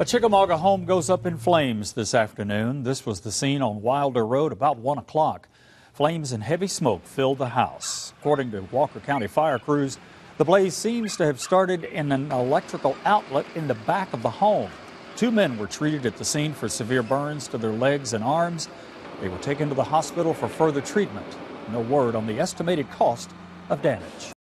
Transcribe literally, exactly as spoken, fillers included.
A Chickamauga home goes up in flames this afternoon. This was the scene on Wilder Road about one o'clock. Flames and heavy smoke filled the house. According to Walker County fire crews, the blaze seems to have started in an electrical outlet in the back of the home. Two men were treated at the scene for severe burns to their legs and arms. They were taken to the hospital for further treatment. No word on the estimated cost of damage.